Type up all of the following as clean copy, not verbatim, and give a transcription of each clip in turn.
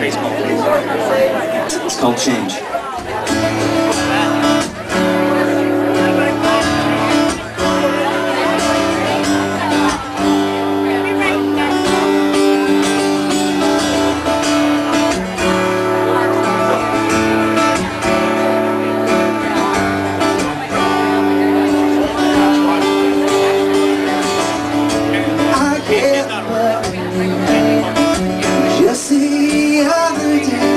baseball. It's called change. Just the other day,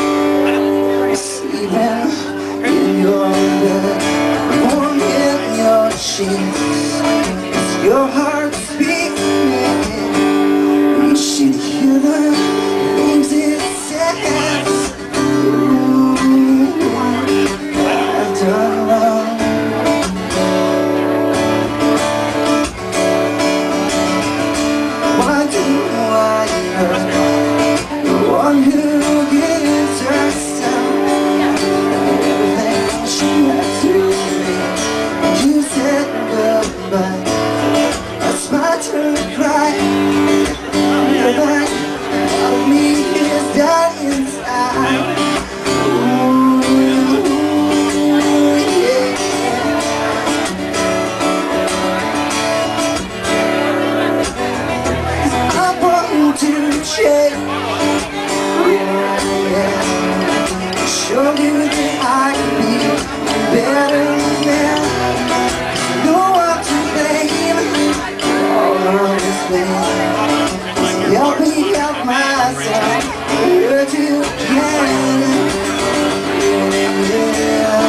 sleeping in your bed, warm in your sheets, your heart beating. You should hear the things it says. Ooh, I've done wrong. Why do I hurt? One who gives herself everything she had to me. You said goodbye. That's my turn to cry. The back of me is dying inside. Ooh, yeah. I want to change. Show you that I can be a better man. No one to blame. All of this pain. Help me help myself. Hurt you again. Yeah.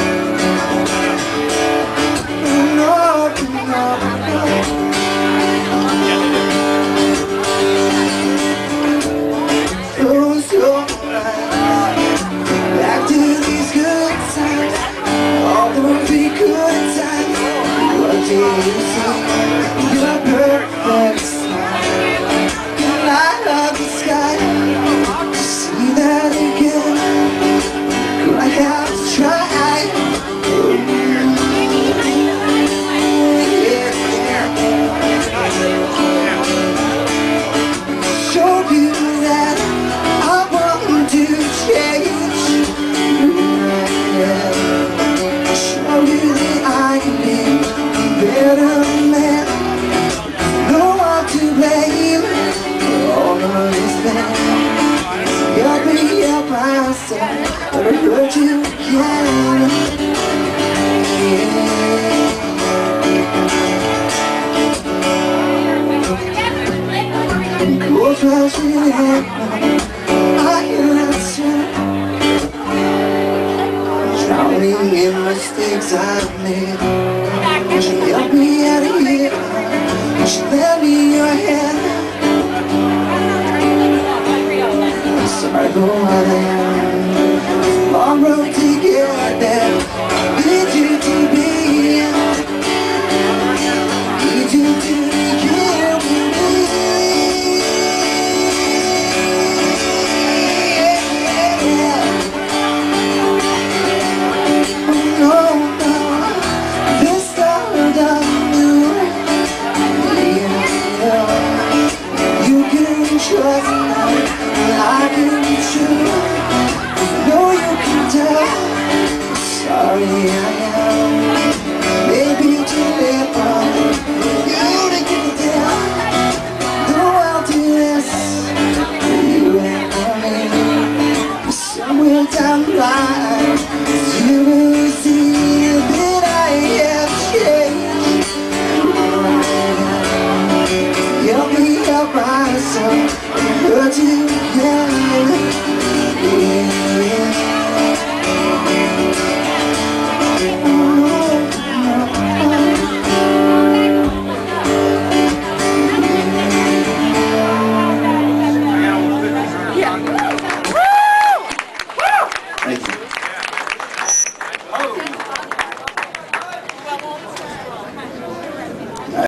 No, no, no. Close your eyes. Back to these good times. All the good times. What do you see? Your perfect smile. You light up the sky. To see that again, I have to try. Show you that I want to change. Show you that I can be a better man. No one to blame for all of this pain. Help me help myself, but I hurt you again. Close my eyes, I answer. Drowning in mistakes I've made. Would you help me out of here? Would you lend me your hand? I'm sorry for what I am. Long road to get there.